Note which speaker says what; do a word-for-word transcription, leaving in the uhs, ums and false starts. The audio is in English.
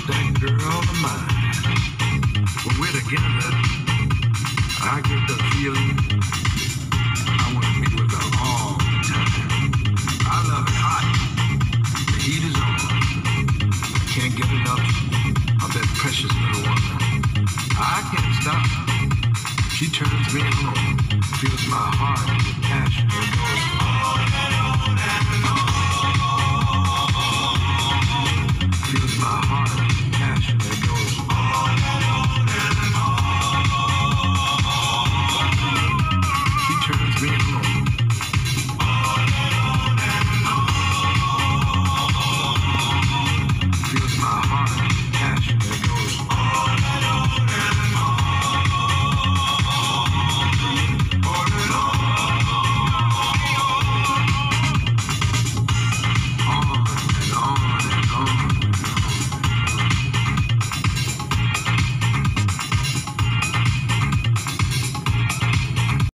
Speaker 1: that girl of mine. When we're together, I get the feeling I want to be with her all the time. I love it hot. The heat is on. I can't get enough of that precious little woman. I can't stop. She turns me on, fills my heart with passion and goes on and on and on.